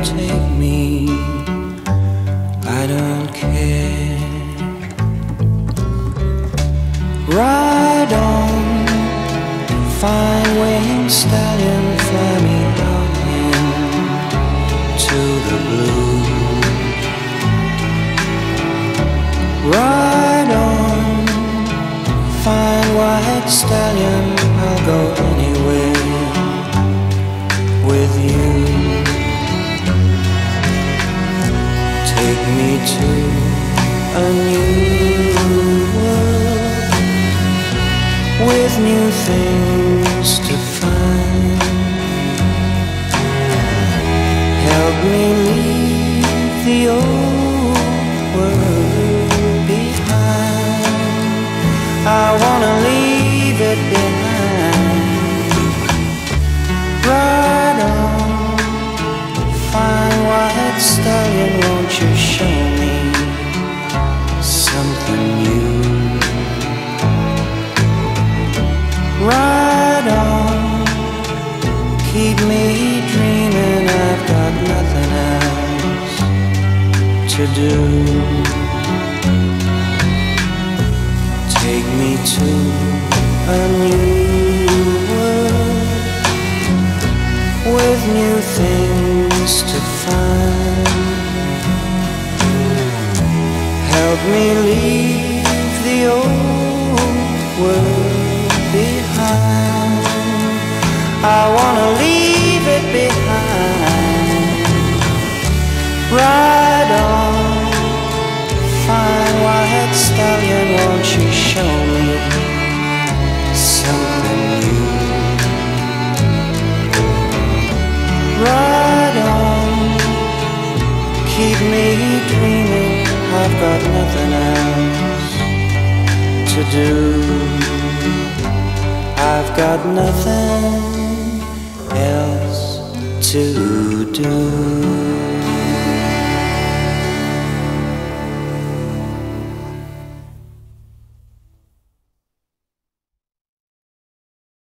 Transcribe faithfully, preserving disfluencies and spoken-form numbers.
take me, I don't care. Ride on, fine winged stallion, fly me out into the blue. Ride on, fine white stallion, I'll go anywhere with you. Take me to a new world with new things to find. Help me leave the old world behind. I wanna leave it behind. Ride on, fine white stallion, won't you show me something new? Ride on, keep me dreaming, I've got nothing else to do. Take me to a new world with new things to find. Help me leave the old world behind. I wanna leave it behind. Ride on, fine white stallion, won't you show me something new? Ride on, keep me dreaming, I've got nothing else to do. I've got nothing else to do.